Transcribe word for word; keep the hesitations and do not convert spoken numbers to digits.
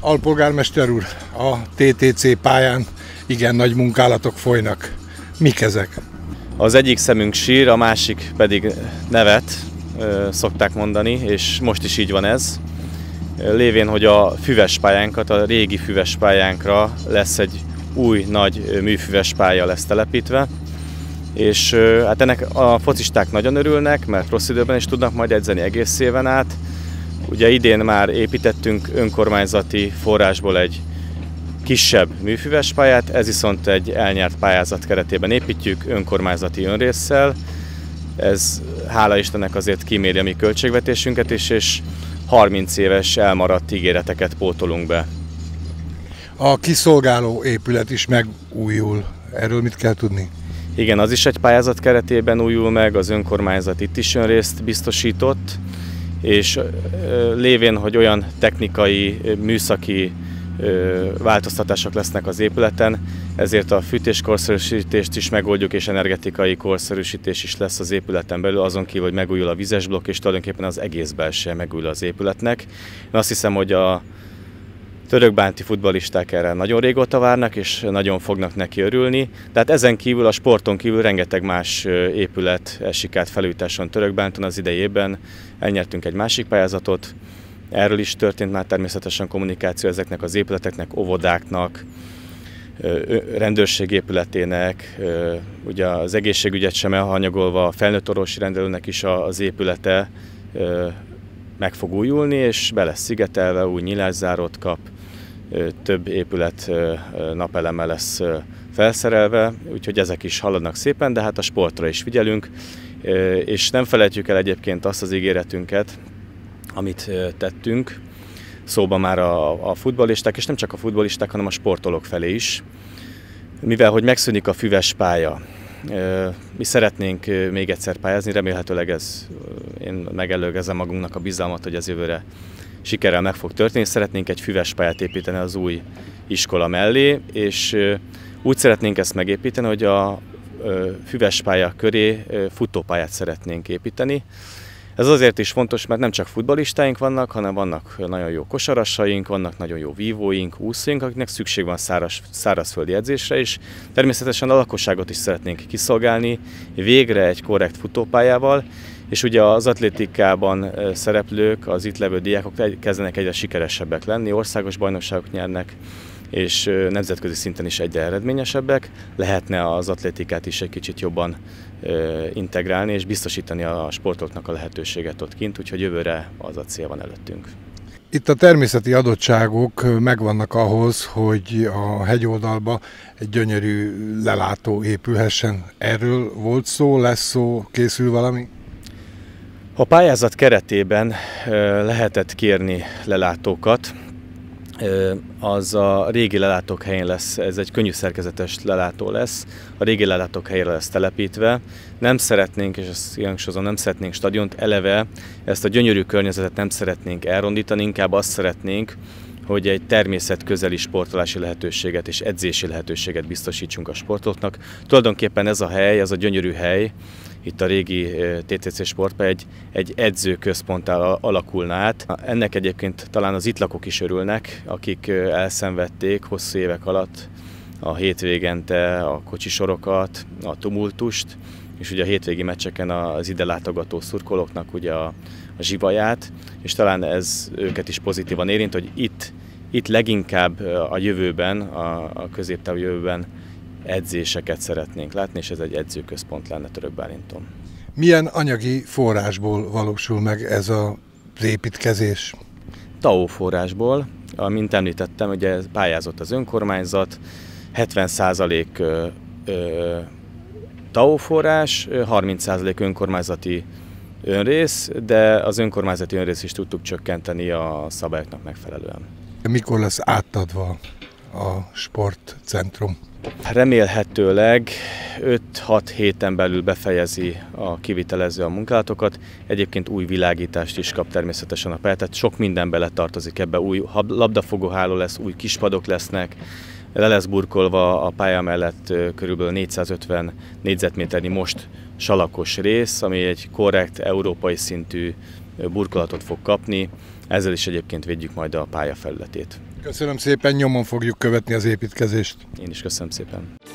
Alpolgármester úr, a té té cé pályán igen nagy munkálatok folynak. Mik ezek? Az egyik szemünk sír, a másik pedig nevet, szokták mondani, és most is így van ez. Lévén, hogy a füves pályánkat, a régi füves pályánkra lesz egy új nagy műfüves pálya lesz telepítve, és hát ennek a focisták nagyon örülnek, mert rossz időben is tudnak majd edzeni egész éven át. Ugye idén már építettünk önkormányzati forrásból egy kisebb műfüves pályát, ez viszont egy elnyert pályázat keretében építjük, önkormányzati önrésszel. Ez hála Istennek azért kiméri a mi költségvetésünket is, és harminc éves elmaradt ígéreteket pótolunk be. A kiszolgáló épület is megújul. Erről mit kell tudni? Igen, az is egy pályázat keretében újul meg, az önkormányzat itt is önrészt biztosított, és lévén, hogy olyan technikai, műszaki változtatások lesznek az épületen, ezért a fűtéskorszerűsítést is megoldjuk, és energetikai korszerűsítés is lesz az épületen belül, azon kívül, hogy megújul a vizes blokk, és tulajdonképpen az egész belseje megújul az épületnek. Én azt hiszem, hogy a törökbánti futballisták erre nagyon régóta várnak, és nagyon fognak neki örülni. Tehát ezen kívül, a sporton kívül rengeteg más épület esik át felújításon Törökbánton az idejében. Elnyertünk egy másik pályázatot, erről is történt már természetesen kommunikáció ezeknek az épületeknek, óvodáknak, rendőrségépületének, ugye az egészségügyet sem elhanyagolva, a felnőtt orvosi rendelőnek is az épülete meg fog újulni, és be lesz szigetelve, új nyilászárót kap, több épület napelemmel lesz felszerelve, úgyhogy ezek is haladnak szépen, de hát a sportra is figyelünk, és nem felejtjük el egyébként azt az ígéretünket, amit tettünk, szóban már a, a futballisták, és nem csak a futballisták, hanem a sportolók felé is. Mivel, hogy megszűnik a füves pálya, mi szeretnénk még egyszer pályázni, remélhetőleg ez, én megelőgezem magunknak a bizalmat, hogy ez jövőre sikerrel meg fog történni. Szeretnénk egy füves pályát építeni az új iskola mellé, és úgy szeretnénk ezt megépíteni, hogy a füves pálya köré futópályát szeretnénk építeni. Ez azért is fontos, mert nem csak futballistáink vannak, hanem vannak nagyon jó kosarasaink, vannak nagyon jó vívóink, úszóink, akiknek szükség van száraz, szárazföldi edzésre is. Természetesen a lakosságot is szeretnénk kiszolgálni végre egy korrekt futópályával, és ugye az atlétikában szereplők, az itt levő diákok kezdenek egyre sikeresebbek lenni, országos bajnokságok nyernek, és nemzetközi szinten is egyre eredményesebbek. Lehetne az atlétikát is egy kicsit jobban integrálni, és biztosítani a sportolóknak a lehetőséget ott kint, úgyhogy jövőre az a cél van előttünk. Itt a természeti adottságok megvannak ahhoz, hogy a hegyoldalba egy gyönyörű lelátó épülhessen. Erről volt szó, lesz szó, készül valami? A pályázat keretében lehetett kérni lelátókat. Az a régi lelátók helyén lesz, ez egy könnyű szerkezetes lelátó lesz, a régi lelátók helyére lesz telepítve. Nem szeretnénk, és ezt hangsúlyozom, nem szeretnénk stadiont, eleve ezt a gyönyörű környezetet nem szeretnénk elrondítani, inkább azt szeretnénk, hogy egy természetközeli sportolási lehetőséget és edzési lehetőséget biztosítsunk a sportolóknak. Tulajdonképpen ez a hely, ez a gyönyörű hely, itt a régi té té cé sportpálya egy, egy edzőközponttá alakulna át. Ennek egyébként talán az itt lakók is örülnek, akik elszenvedték hosszú évek alatt a hétvégente a kocsisorokat, a tumultust, és ugye a hétvégi meccseken az ide látogató szurkolóknak ugye a, a zsivaját, és talán ez őket is pozitívan érint, hogy itt, itt leginkább a jövőben, a, a középtávú jövőben edzéseket szeretnénk látni, és ez egy edzőközpont lenne Törökbálinton. Milyen anyagi forrásból valósul meg ez az építkezés? té á o forrásból, mint említettem, ugye pályázott az önkormányzat, hetven százalék té á o forrás, harminc százalék önkormányzati önrész, de az önkormányzati önrész is tudtuk csökkenteni a szabályoknak megfelelően. Mikor lesz átadva a sportcentrum? Remélhetőleg öt-hat héten belül befejezi a kivitelező a munkálatokat. Egyébként új világítást is kap természetesen a pálya, tehát sok minden bele tartozik ebbe. Új labdafogóháló lesz, új kispadok lesznek, le lesz burkolva a pálya mellett körülbelül négyszázötven négyzetméternyi most salakos rész, ami egy korrekt, európai szintű burkolatot fog kapni. Ezzel is egyébként védjük majd a pálya felületét. Köszönöm szépen, nyomon fogjuk követni az építkezést. Én is köszönöm szépen.